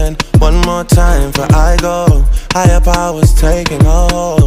again. One more time for I go. Higher powers taking hold.